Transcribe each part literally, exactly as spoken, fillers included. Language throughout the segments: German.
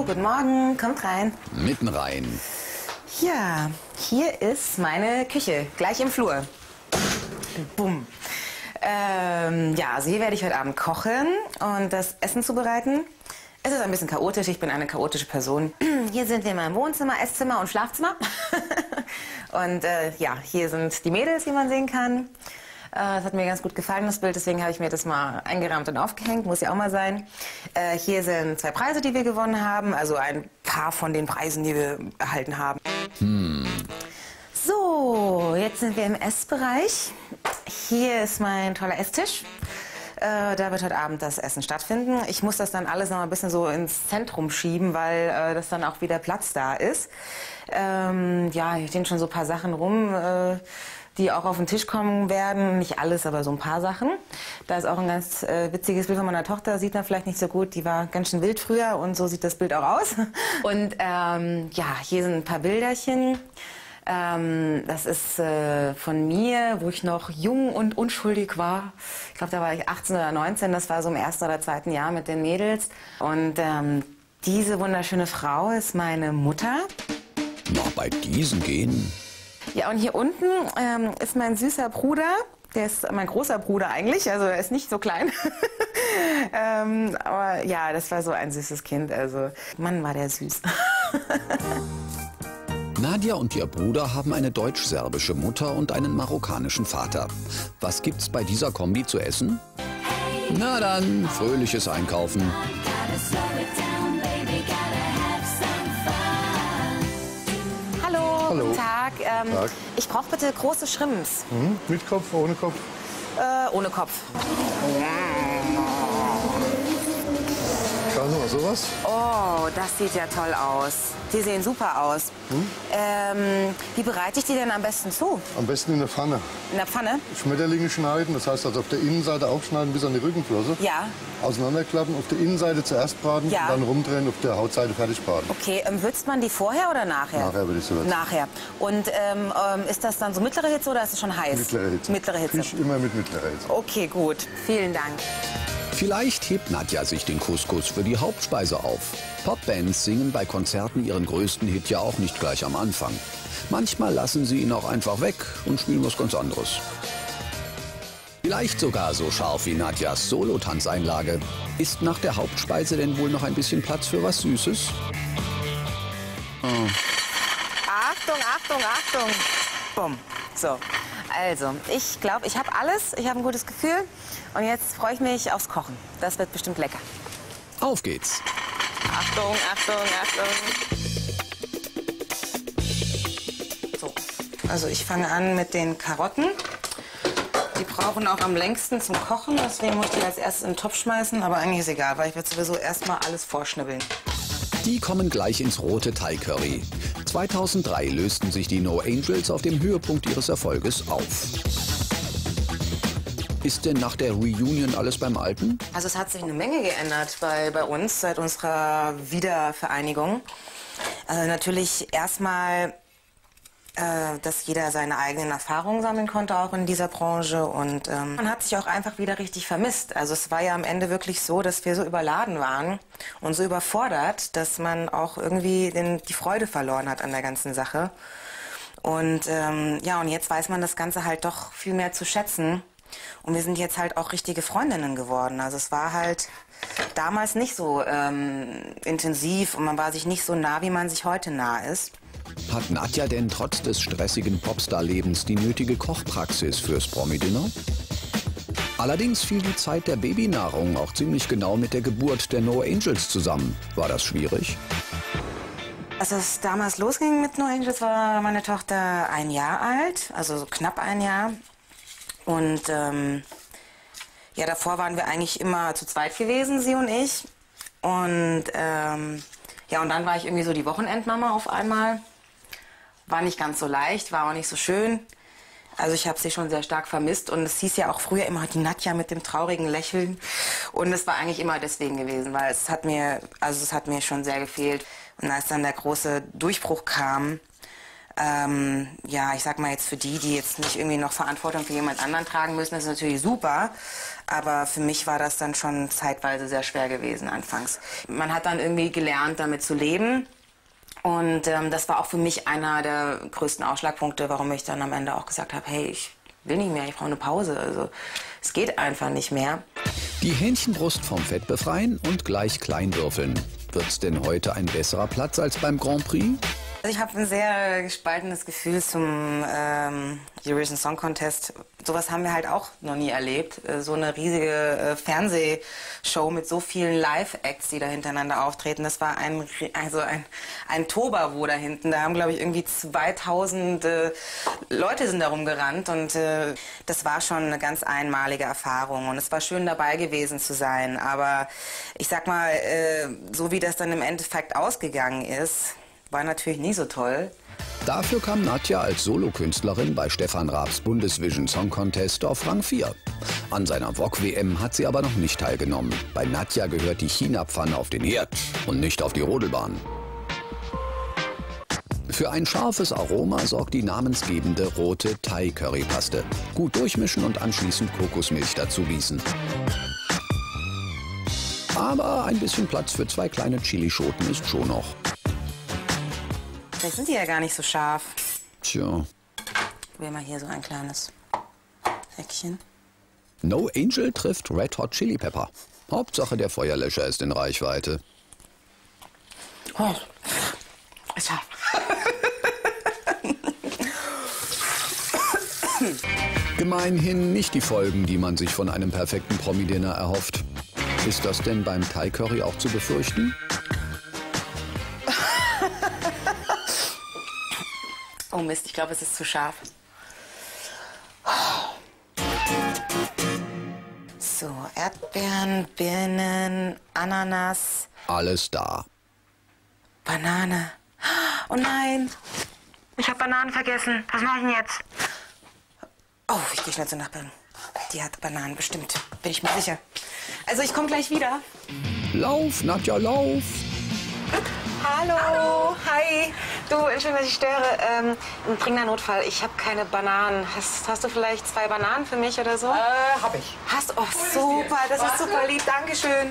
guten Morgen, kommt rein. Mitten rein. Ja, hier ist meine Küche, gleich im Flur. Bumm. Ähm, ja, also hier werde ich heute Abend kochen und das Essen zubereiten. Es ist ein bisschen chaotisch, ich bin eine chaotische Person. Hier sind wir in meinem Wohnzimmer, Esszimmer und Schlafzimmer. Und äh, ja, hier sind die Mädels, wie man sehen kann. Äh, das hat mir ganz gut gefallen, das Bild, deswegen habe ich mir das mal eingerahmt und aufgehängt, muss ja auch mal sein. Äh, hier sind zwei Preise, die wir gewonnen haben, also ein paar von den Preisen, die wir erhalten haben. Hm. So, jetzt sind wir im Essbereich. Hier ist mein toller Esstisch. Äh, da wird heute Abend das Essen stattfinden. Ich muss das dann alles noch mal ein bisschen so ins Zentrum schieben, weil äh, das dann auch wieder Platz da ist. Ähm, ja, hier stehen schon so ein paar Sachen rum, äh, die auch auf den Tisch kommen werden. Nicht alles, aber so ein paar Sachen. Da ist auch ein ganz äh, witziges Bild von meiner Tochter, sieht man vielleicht nicht so gut. Die war ganz schön wild früher und so sieht das Bild auch aus. Und ähm, ja, hier sind ein paar Bilderchen. Ähm, das ist äh, von mir, wo ich noch jung und unschuldig war. Ich glaube, da war ich achtzehn oder neunzehn. Das war so im ersten oder zweiten Jahr mit den Mädels. Und ähm, diese wunderschöne Frau ist meine Mutter. Na, bei diesen gehen. Ja, und hier unten ähm, ist mein süßer Bruder. Der ist mein großer Bruder eigentlich, also er ist nicht so klein. ähm, aber ja, das war so ein süßes Kind. Also, Mann, war der süß. Nadja und ihr Bruder haben eine deutsch-serbische Mutter und einen marokkanischen Vater. Was gibt's bei dieser Kombi zu essen? Na dann, fröhliches Einkaufen. Hallo, Hallo. guten Tag. Ähm, Tag. Ich brauche bitte große Shrimps. Mhm. Mit Kopf, ohne Kopf? Äh, ohne Kopf. Schauen Sie mal, sowas. Oh, das sieht ja toll aus. Die sehen super aus. Hm? Ähm, wie bereite ich die denn am besten zu? Am besten in der Pfanne. In der Pfanne? Schmetterlinge schneiden, das heißt also auf der Innenseite aufschneiden bis an die Rückenflosse. Ja. Auseinanderklappen, auf der Innenseite zuerst braten, Ja. und dann rumdrehen, auf der Hautseite fertig braten. Okay, ähm, würzt man die vorher oder nachher? Nachher würde ich so würzen. Nachher. Und ähm, ähm, ist das dann so mittlere Hitze oder ist es schon heiß? Mittlere Hitze. Mittlere Hitze. Fisch immer mit mittlerer Hitze. Okay, gut. Vielen Dank. Vielleicht hebt Nadja sich den Couscous für die Hauptspeise auf. Popbands singen bei Konzerten ihren größten Hit ja auch nicht gleich am Anfang. Manchmal lassen sie ihn auch einfach weg und spielen was ganz anderes. Vielleicht sogar so scharf wie Nadjas Solo-Tanzeinlage. Ist nach der Hauptspeise denn wohl noch ein bisschen Platz für was Süßes? Achtung, Achtung, Achtung. Bumm. So. Also, ich glaube, ich habe alles. Ich habe ein gutes Gefühl. Und jetzt freue ich mich aufs Kochen. Das wird bestimmt lecker. Auf geht's! Achtung, Achtung, Achtung. So. Also, ich fange an mit den Karotten. Die brauchen auch am längsten zum Kochen. Deswegen muss ich die als erstes in den Topf schmeißen. Aber eigentlich ist egal, weil ich werde sowieso erstmal alles vorschnibbeln. Die kommen gleich ins rote Thai-Curry. zweitausenddrei lösten sich die No Angels auf dem Höhepunkt ihres Erfolges auf. Ist denn nach der Reunion alles beim Alten? Also es hat sich eine Menge geändert bei, bei uns seit unserer Wiedervereinigung. Äh, natürlich erstmal, äh, dass jeder seine eigenen Erfahrungen sammeln konnte, auch in dieser Branche. Und ähm, man hat sich auch einfach wieder richtig vermisst. Also es war ja am Ende wirklich so, dass wir so überladen waren und so überfordert, dass man auch irgendwie den, die Freude verloren hat an der ganzen Sache. Und ähm, ja, und jetzt weiß man das Ganze halt doch viel mehr zu schätzen. Und wir sind jetzt halt auch richtige Freundinnen geworden. Also es war halt damals nicht so ähm, intensiv und man war sich nicht so nah, wie man sich heute nah ist. Hat Nadja denn trotz des stressigen Popstar-Lebens die nötige Kochpraxis fürs Promi-Dinner? Allerdings fiel die Zeit der Babynahrung auch ziemlich genau mit der Geburt der No Angels zusammen. War das schwierig? Als es damals losging mit No Angels, war meine Tochter ein Jahr alt, also so knapp ein Jahr. Und ähm, ja, davor waren wir eigentlich immer zu zweit gewesen, sie und ich. Und ähm, ja, und dann war ich irgendwie so die Wochenendmama auf einmal. War nicht ganz so leicht, war auch nicht so schön. Also ich habe sie schon sehr stark vermisst. Und es hieß ja auch früher immer die Nadja mit dem traurigen Lächeln. Und es war eigentlich immer deswegen gewesen, weil es hat mir, also es hat mir schon sehr gefehlt. Und als dann der große Durchbruch kam, Ähm, ja, ich sag mal jetzt für die, die jetzt nicht irgendwie noch Verantwortung für jemand anderen tragen müssen, das ist natürlich super. Aber für mich war das dann schon zeitweise sehr schwer gewesen anfangs. Man hat dann irgendwie gelernt, damit zu leben. Und ähm, das war auch für mich einer der größten Ausschlagpunkte, warum ich dann am Ende auch gesagt habe, hey, ich will nicht mehr, ich brauche eine Pause. Also es geht einfach nicht mehr. Die Hähnchenbrust vom Fett befreien und gleich klein würfeln. Wird's denn heute ein besserer Platz als beim Grand Prix? Also ich habe ein sehr gespaltenes Gefühl zum ähm, Eurovision Song Contest. Sowas haben wir halt auch noch nie erlebt. So eine riesige äh, Fernsehshow mit so vielen Live-Acts, die da hintereinander auftreten. Das war ein, also ein, ein Toberwo da hinten. Da haben, glaube ich, irgendwie zweitausend äh, Leute sind da rumgerannt. Und äh, das war schon eine ganz einmalige Erfahrung. Und es war schön, dabei gewesen zu sein. Aber ich sag mal, äh, so wie das dann im Endeffekt ausgegangen ist, war natürlich nie so toll. Dafür kam Nadja als Solokünstlerin bei Stefan Raabs Bundesvision Song Contest auf Rang vier. An seiner Vogue W M hat sie aber noch nicht teilgenommen. Bei Nadja gehört die China-Pfanne auf den Herd und nicht auf die Rodelbahn. Für ein scharfes Aroma sorgt die namensgebende rote Thai-Currypaste. Gut durchmischen und anschließend Kokosmilch dazu gießen. Aber ein bisschen Platz für zwei kleine Chilischoten ist schon noch. Vielleicht sind die ja gar nicht so scharf. Tja. Probier mal hier so ein kleines Päckchen. No Angel trifft Red Hot Chili Pepper. Hauptsache der Feuerlöscher ist in Reichweite. Oh, ist scharf. Gemeinhin nicht die Folgen, die man sich von einem perfekten Promi-Dinner erhofft. Ist das denn beim Thai Curry auch zu befürchten? Oh Mist, ich glaube, es ist zu scharf. So, Erdbeeren, Birnen, Ananas. Alles da. Banane. Oh nein, ich habe Bananen vergessen. Was mache ich denn jetzt? Oh, ich gehe schnell zur Nachbarin. Die hat Bananen bestimmt, bin ich mir sicher. Also ich komme gleich wieder. Lauf, Nadja, lauf! Hallo, hi. Du, Entschuldigung, dass ich störe. Ähm, ein dringender Notfall. Ich habe keine Bananen. Hast, hast du vielleicht zwei Bananen für mich oder so? Äh, hab ich. Hast oh, super, das ist super lieb. Dankeschön.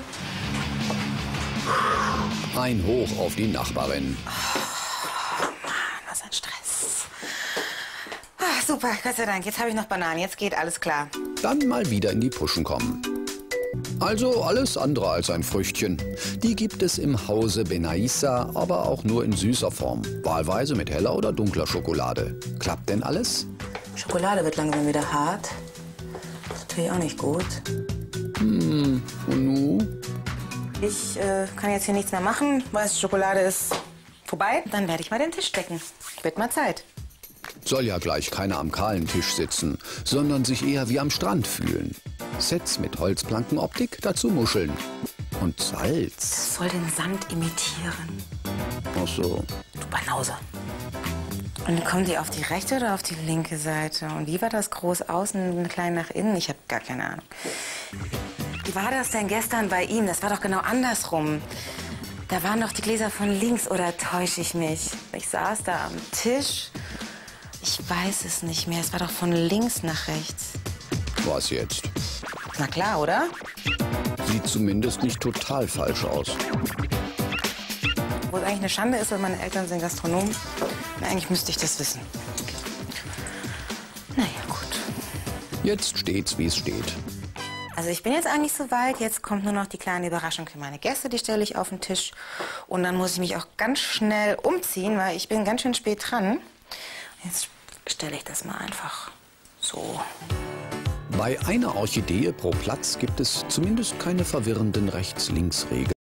Ein Hoch auf die Nachbarin. Oh, Mann, was ein Stress. Ah, super, Gott sei Dank. Jetzt habe ich noch Bananen. Jetzt geht alles klar. Dann mal wieder in die Puschen kommen. Also alles andere als ein Früchtchen. Die gibt es im Hause Benaissa, aber auch nur in süßer Form. Wahlweise mit heller oder dunkler Schokolade. Klappt denn alles? Schokolade wird langsam wieder hart. Das ist natürlich auch nicht gut. Hm, und nu? Ich äh, kann jetzt hier nichts mehr machen, weil die Schokolade ist vorbei. Dann werde ich mal den Tisch decken. Wird mal Zeit. Soll ja gleich keiner am kahlen Tisch sitzen, sondern sich eher wie am Strand fühlen. Sets mit Holzplankenoptik, dazu Muscheln. Und Salz. Das soll den Sand imitieren. Ach so. Du Banause. Und kommen die auf die rechte oder auf die linke Seite? Und wie war das groß außen, klein nach innen? Ich habe gar keine Ahnung. Wie war das denn gestern bei ihm? Das war doch genau andersrum. Da waren doch die Gläser von links, oder täusche ich mich? Ich saß da am Tisch. Ich weiß es nicht mehr. Es war doch von links nach rechts. Was jetzt? Na klar, oder? Sieht zumindest nicht total falsch aus. Wo es eigentlich eine Schande ist, weil meine Eltern sind Gastronomen. Na, eigentlich müsste ich das wissen. Naja, gut. Jetzt steht's, wie es steht. Also ich bin jetzt eigentlich soweit. Jetzt kommt nur noch die kleine Überraschung für meine Gäste. Die stelle ich auf den Tisch. Und dann muss ich mich auch ganz schnell umziehen, weil ich bin ganz schön spät dran. Jetzt stelle ich das mal einfach so. Bei einer Orchidee pro Platz gibt es zumindest keine verwirrenden Rechts-Links-Regeln.